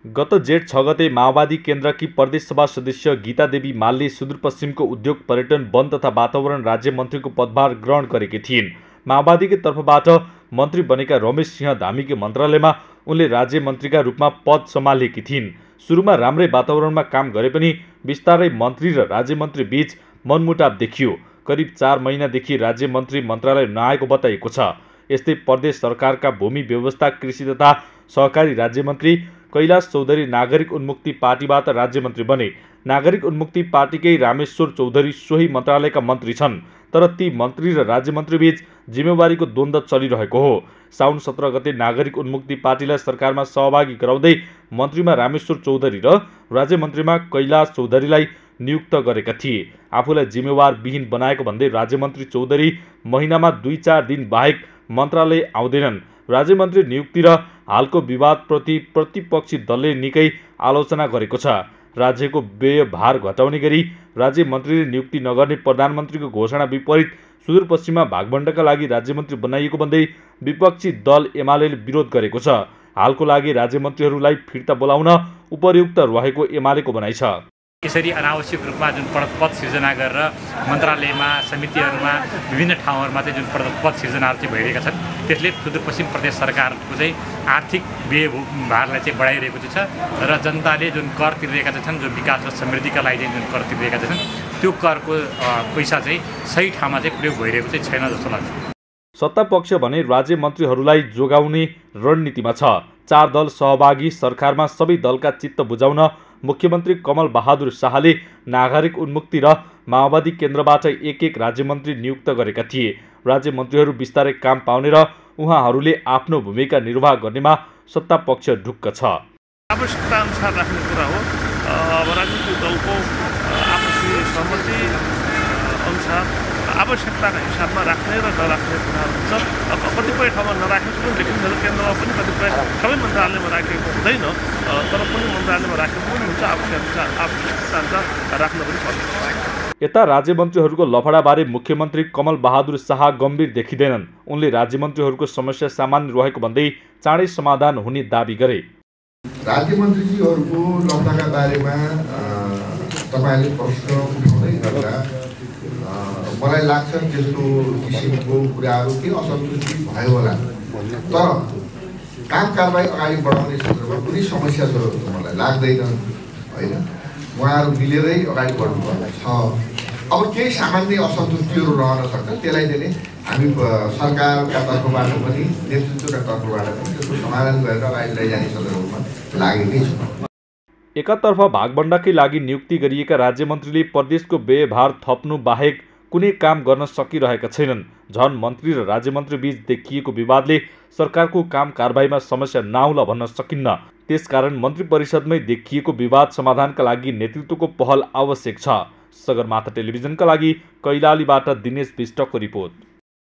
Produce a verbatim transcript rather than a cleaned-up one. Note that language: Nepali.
गत जेठ छ गते माओवादी केन्द्रकी प्रदेश सभा सदस्य गीता देवी मालले सुदूरपश्चिमको उद्योग पर्यटन वन तथा वातावरण राज्य मन्त्रीको पदभार ग्रहण गरेकी थिइन्। माओवादीकै तर्फबाट मन्त्री बनेका रमेश सिंह धामीकै मन्त्रालयमा उनले राज्य मन्त्रीका रूपमा पद सम्हालेकी थिइन्। सुरुमा राम्रै वातावरणमा काम गरे पनि बिस्तारै मन्त्री र राज्य मन्त्री बीच मनमुटाव देखियो। करिब चार महिनादेखि राज्य मन्त्री मन्त्रालय नआएको बताइएको छ। यस्तै प्रदेश सरकारका भूमि व्यवस्था कृषि तथा सहकारी राज्य मन्त्री कैलाश चौधरी नागरिक उन्मुक्ति पार्टीबाट राज्य मन्त्री बने। नागरिक उन्मुक्ति पार्टीकै रामेश्वर चौधरी सोही मन्त्रालयका मन्त्री छन्, तर ती मन्त्री र राज्य मन्त्री बीच जिम्मेवारीको द्वन्द्व चलिरहेको हो। साउन सत्र गते नागरिक उन्मुक्ति पार्टीलाई सरकारमा सहभागी गराउँदै मन्त्रीमा रामेश्वर चौधरी र राज्य मन्त्रीमा कैलाश चौधरीलाई नियुक्त गरेका थिए। आफूलाई जिम्मेवार विहीन बनाएको भन्दै राज्य मन्त्री चौधरी महिनामा दुई चार दिन बाहेक मन्त्रालय आउँदैनन्। राज्य मन्त्री नियुक्ति र हालको विवादप्रति प्रतिपक्षी दलले निकै आलोचना गरेको छ। राज्यको व्यय भार घटाउने गरी राज्य मन्त्रीले नियुक्ति नगर्ने प्रधानमन्त्रीको घोषणा विपरीत सुदूरपश्चिममा भागवण्डाका लागि राज्य मन्त्री बनाइएको भन्दै विपक्षी दल एमालेले विरोध गरेको छ। हालको लागि राज्य मन्त्रीहरूलाई फिर्ता बोलाउन उपयुक्त रहेको एमालेको भनाइ छ। यसरी अनावश्यक रूपमा जुन पद सिर्जना गरेर मन्त्रालयमा समितिहरूमा विभिन्न ठाउँहरूमा चाहिँ जुन पद सिर्जनाहरू चाहिँ भइरहेका छन्, त्यसले सुदूरपश्चिम प्रदेश सरकारको चाहिँ आर्थिक व्यय भारलाई चाहिँ बढाइरहेको चाहिँ छ र जनताले जुन कर तिरिरहेका छन्, जुन विकास र समृद्धिका लागि चाहिँ जुन कर तिरिरहेका छन्, त्यो करको पैसा चाहिँ सही ठाउँमा चाहिँ प्रयोग भइरहेको चाहिँ छैन जस्तो लाग्छ। सत्ता पक्ष भने राज्य मन्त्रीहरूलाई जोगाउने रणनीतिमा छ। चार दल सहभागी सरकारमा सबै दलका चित्त बुझाउन मुख्यमन्त्री कमल बहादुर शाहले नागरिक उन्मुक्ति र माओवादी केन्द्रबाट एक एक राज्य मन्त्री नियुक्त गरेका थिए। राज्य मन्त्रीहरू बिस्तारै काम पाउने र उहाँहरूले आफ्नो भूमिका निर्वाह गर्नेमा सत्ता पक्ष ढुक्क छ। आवश्यकता अनुसार राख्ने कुरा हो। अब राजनीतिक दलको आपसी सहमति अनुसार आवश्यकताका हिसाबमा राख्ने र नराख्ने कुराहरू हुन्छ। कतिपय ठाउँमा नराखेको पनि देखिन्छ, केन्द्रमा पनि कतिपय सबै मन्त्रालयमा राखेको हुँदैन, तर पनि मन्त्रालयमा राखेको पनि हुन्छ। आवश्यकता आवश्यकता अनुसार राख्न पनि पर्छ। यता राज्य मन्त्रीहरूको लफडाबारे मुख्यमन्त्री कमल बहादुर शाह गम्भीर देखिँदैनन्। उनले राज्य मन्त्रीहरूको समस्या सामान्य रहेको भन्दै चाँडै समाधान हुने दाबी गरे। राज्य मन्त्रीजीहरूको लफडाका बारेमा तपाईँले प्रश्न उठाउँदै गर्दा मलाई लाग्छ त्यस्तो किसिमको कुराहरू के असन्तुष्टि भयो होला, तर काम कारबाही अगाडि बढाउने क्षेत्रमा कुनै समस्या छ जस्तो मलाई लाग्दैन। होइन, उहाँहरू मिलेरै अगाडि बढ्नुपर्ने छ। अब केही सामान्य असन्तुष्टिहरू रहन सक्छन्, त्यसलाई चाहिँ हामी सरकारका तर्फबाट पनि नेतृत्वका तर्फबाट पनि त्यसको समाधान गरेर अगाडि लैजाने सन्दर्भमा लागेकै छ। एकातर्फ भागवण्डाकै लागि नियुक्ति गरिएका राज्य मन्त्रीले प्रदेशको व्ययभार थप्नु बाहेक कुनै काम गर्न सकिरहेका छैनन्। झन मन्त्री र राज्य मन्त्री बीच देखिएको विवादले सरकारको काम कारबाहीमा समस्या नआउला भन्न सकिन्न। त्यसकारण मन्त्री परिषदमै देखिएको विवाद समाधानका लागि नेतृत्वको पहल आवश्यक छ। सगरमाथा टेलिभिजनका लागि कैलालीबाट दिनेश विष्टको रिपोर्ट।